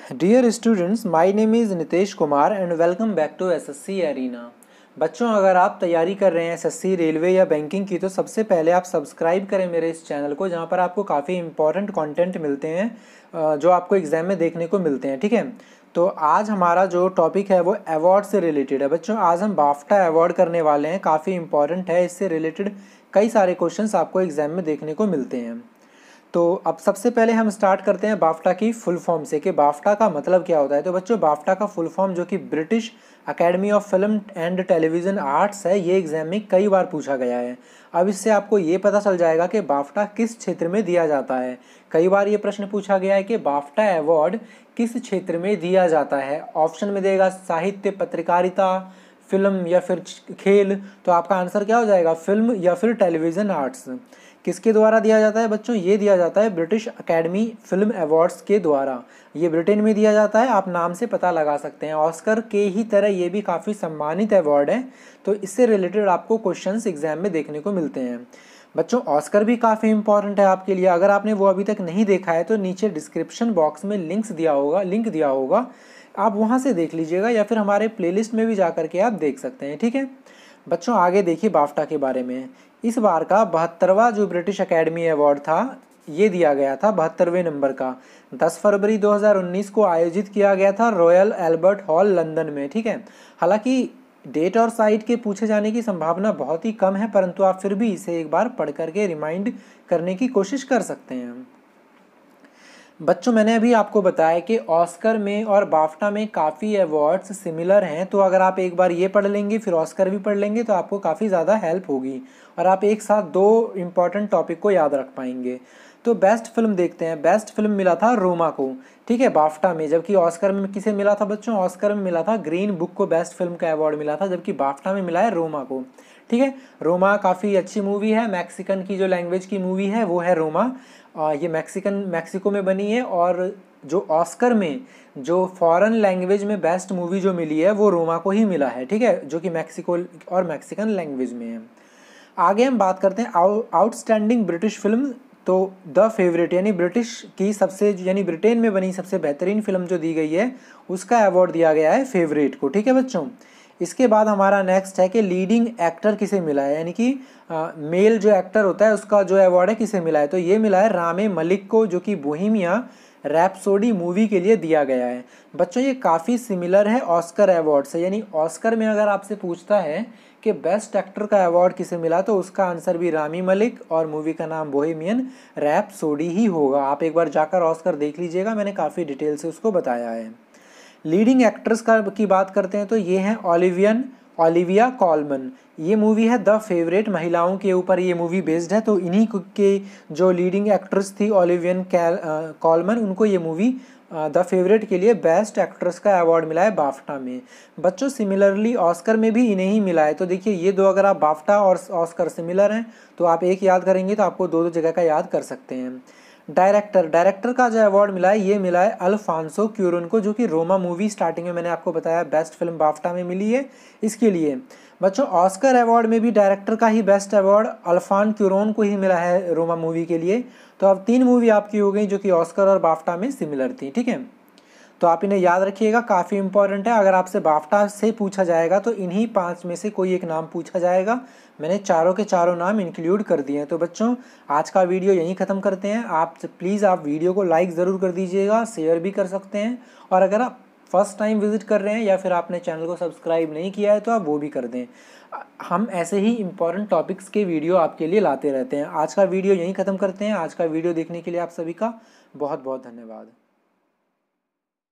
Dear students, my name is Nitesh Kumar and welcome back to SSC arena. बच्चों, अगर आप तैयारी कर रहे हैं एसएससी, रेलवे या बैंकिंग की, तो सबसे पहले आप सब्सक्राइब करें मेरे इस चैनल को, जहां पर आपको काफ़ी इंपॉर्टेंट कंटेंट मिलते हैं जो आपको एग्जाम में देखने को मिलते हैं। ठीक है, तो आज हमारा जो टॉपिक है वो अवार्ड से रिलेटेड है। बच्चों, आज हम बाफ्टा अवार्ड करने वाले हैं, काफ़ी इंपॉर्टेंट है। इससे रिलेटेड कई सारे क्वेश्चंस आपको एग्जाम में देखने को मिलते हैं। तो अब सबसे पहले हम स्टार्ट करते हैं बाफ्टा की फुल फॉर्म से कि बाफ्टा का मतलब क्या होता है। तो बच्चों, बाफ्टा का फुल फॉर्म, जो कि British Academy of Film and Television Arts है, ये एग्जाम में कई बार पूछा गया है। अब इससे आपको ये पता चल जाएगा कि बाफ्टा किस क्षेत्र में दिया जाता है। कई बार ये प्रश्न पूछा गया है कि बाफ्टा अवार्ड किस क्षेत्र में दिया जाता है। ऑप्शन में देगा साहित्य, पत्रकारिता, फिल्म या फिर खेल। तो आपका आंसर क्या हो जाएगा? फिल्म या फिर टेलीविज़न आर्ट्स। किसके द्वारा दिया जाता है बच्चों? ये दिया जाता है ब्रिटिश अकेडमी फिल्म अवार्ड्स के द्वारा। ये ब्रिटेन में दिया जाता है, आप नाम से पता लगा सकते हैं। ऑस्कर के ही तरह ये भी काफ़ी सम्मानित अवार्ड है, तो इससे रिलेटेड आपको क्वेश्चंस एग्जाम में देखने को मिलते हैं। बच्चों, ऑस्कर भी काफ़ी इंपॉर्टेंट है आपके लिए। अगर आपने वो अभी तक नहीं देखा है तो नीचे डिस्क्रिप्शन बॉक्स में लिंक दिया होगा, आप वहाँ से देख लीजिएगा, या फिर हमारे प्लेलिस्ट में भी जा करके आप देख सकते हैं। ठीक है बच्चों, आगे देखिए बाफ्टा के बारे में। इस बार का 72वां जो ब्रिटिश अकेडमी अवार्ड था, ये दिया गया था 72वें नंबर का। 10 फरवरी 2019 को आयोजित किया गया था रॉयल एल्बर्ट हॉल, लंदन में। ठीक है, हालांकि डेट और साइट के पूछे जाने की संभावना बहुत ही कम है, परंतु आप फिर भी इसे एक बार पढ़ करके रिमाइंड करने की कोशिश कर सकते हैं। बच्चों, मैंने अभी आपको बताया कि ऑस्कर में और बाफ्टा में काफ़ी अवार्ड्स सिमिलर हैं, तो अगर आप एक बार ये पढ़ लेंगे फिर ऑस्कर भी पढ़ लेंगे तो आपको काफ़ी ज़्यादा हेल्प होगी और आप एक साथ दो इम्पॉर्टेंट टॉपिक को याद रख पाएंगे। तो बेस्ट फिल्म देखते हैं। बेस्ट फिल्म मिला था रोमा को, ठीक है, बाफ्टा में। जबकि ऑस्कर में किसे मिला था बच्चों? ऑस्कर में मिला था ग्रीन बुक को बेस्ट फिल्म का अवार्ड मिला था, जबकि बाफ्टा में मिला है रोमा को। ठीक है, रोमा काफ़ी अच्छी मूवी है। मैक्सिकन की जो लैंग्वेज की मूवी है वो है रोमा। ये मैक्सिको में बनी है, और जो ऑस्कर में जो फॉरेन लैंग्वेज में बेस्ट मूवी जो मिली है वो रोमा को ही मिला है। ठीक है, जो कि मैक्सिको और मैक्सिकन लैंग्वेज में है। आगे हम बात करते हैं आउटस्टैंडिंग ब्रिटिश फिल्म। तो द फेवरेट यानी ब्रिटेन में बनी सबसे बेहतरीन फिल्म जो दी गई है, उसका अवार्ड दिया गया है फेवरेट को। ठीक है बच्चों, इसके बाद हमारा नेक्स्ट है कि लीडिंग एक्टर किसे मिला है, यानी कि मेल जो एक्टर होता है उसका जो अवार्ड है किसे मिला है। तो ये मिला है रामे मलिक को, जो कि बोहेमिया रैप्सोडी मूवी के लिए दिया गया है। बच्चों, ये काफ़ी सिमिलर है ऑस्कर अवार्ड से। यानी ऑस्कर में अगर आपसे पूछता है कि बेस्ट एक्टर का अवार्ड किसे मिला, तो उसका आंसर भी रामी मलिक और मूवी का नाम बोहेमियन रैप्सोडी ही होगा। आप एक बार जाकर ऑस्कर देख लीजिएगा, मैंने काफ़ी डिटेल से उसको बताया है। लीडिंग एक्ट्रेस की बात करते हैं तो ये हैं ओलिविया कॉलमन। ये मूवी है द फेवरेट, महिलाओं के ऊपर ये मूवी बेस्ड है। तो इन्हीं के जो लीडिंग एक्ट्रेस थी ओलिवियन कॉलमन, उनको ये मूवी द फेवरेट के लिए बेस्ट एक्ट्रेस का अवार्ड मिला है बाफ्टा में। बच्चों, सिमिलरली ऑस्कर में भी इन्हें ही मिला है। तो देखिए, ये दो, अगर आप बाफ्टा और ऑस्कर सिमिलर हैं तो आप एक याद करेंगे तो आपको दो जगह का याद कर सकते हैं। डायरेक्टर का जो अवार्ड मिला है, ये मिला है अल्फांसो क्यूरोन को, जो कि रोमा मूवी स्टार्टिंग में मैंने आपको बताया बेस्ट फिल्म बाफ्टा में मिली है, इसके लिए। बच्चों, ऑस्कर अवार्ड में भी डायरेक्टर का ही बेस्ट अवार्ड अल्फान क्यूरोन को ही मिला है रोमा मूवी के लिए। तो अब 3 मूवी आपकी हो गई जो कि ऑस्कर और बाफ्टा में सिमिलर थी। ठीक है, तो आप इन्हें याद रखिएगा, काफ़ी इंपॉर्टेंट है। अगर आपसे बाफ्टा से पूछा जाएगा तो इन्हीं 5 में से कोई एक नाम पूछा जाएगा। मैंने चारों के चारों नाम इंक्लूड कर दिए हैं। तो बच्चों, आज का वीडियो यहीं ख़त्म करते हैं। आप प्लीज़ आप वीडियो को लाइक ज़रूर कर दीजिएगा, शेयर भी कर सकते हैं, और अगर आप फर्स्ट टाइम विजिट कर रहे हैं या फिर आपने चैनल को सब्सक्राइब नहीं किया है तो आप वो भी कर दें। हम ऐसे ही इंपॉर्टेंट टॉपिक्स के वीडियो आपके लिए लाते रहते हैं। आज का वीडियो यहीं ख़त्म करते हैं। आज का वीडियो देखने के लिए आप सभी का बहुत बहुत धन्यवाद।